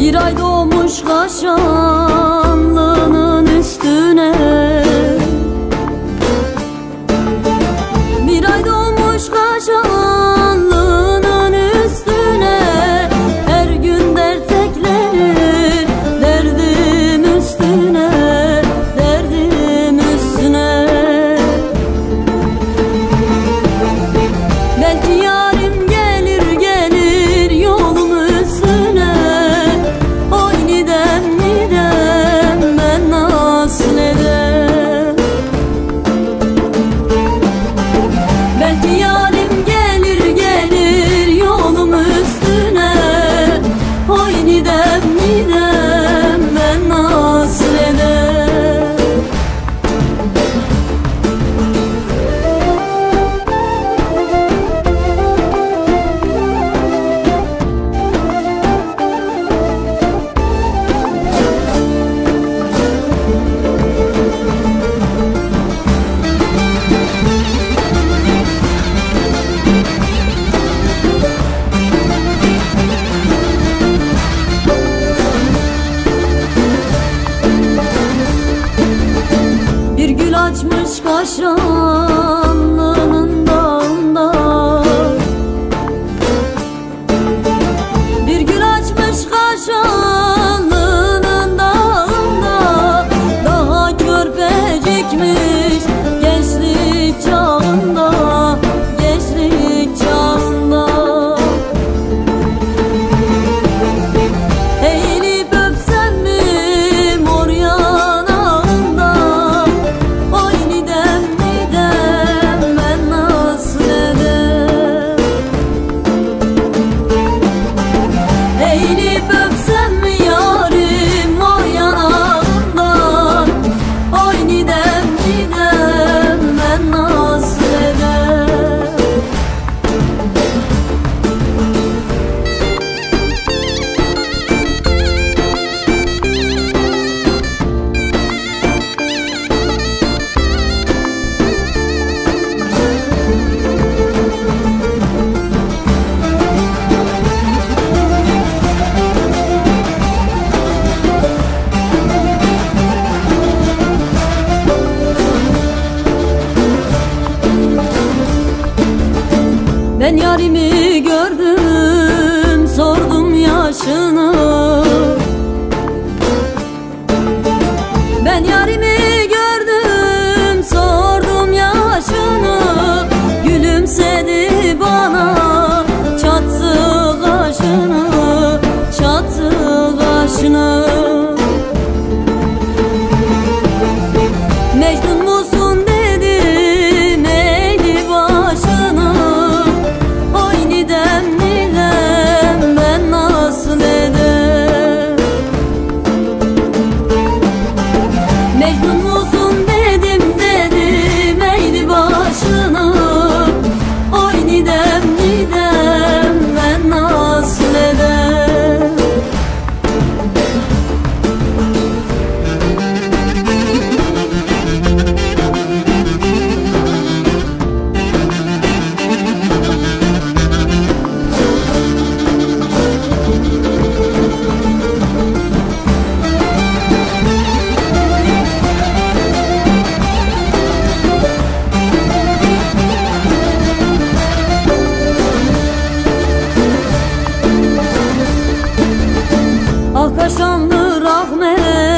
Bir ay doğmuş kaşanlının üstüne, bir ay doğmuş kaşanlının üstüne. Her gün dert eklenir derdim üstüne, derdim üstüne. Belki yarim gelir gelir yolum üstüne. Oy nidem nidem ben nasıl edem? Belki yarim gelir gelir yolum üstüne. Oy nidem nidem ben nasıl edem? Bir gül açmış kaşanlının dağında, bir gül açmış kaşanlının dağında. Daha körpecikmiş gençlik çağında, gençlik çağında. Eğilip öpsem mi mor yanağında? Oy nidem nidem ben nasıl edem? Eğilip öpsem mi yarim mor yanağından? Oy nidem nidem ben nasıl edem? Ben yarimi gördüm, sordum yaşını. Ben yarimi gördüm, sordum yaşını. Gülümsedi bana, çattı kaşını, çattı kaşını. Mecnun musun dedim, eğdi başını. Oy nidem nidem ben nasıl edem? Mecnun musun dedim dedim, eğdi başını. Oy nidem nidem ben nasıl edem? Ah kaşanlı rahmet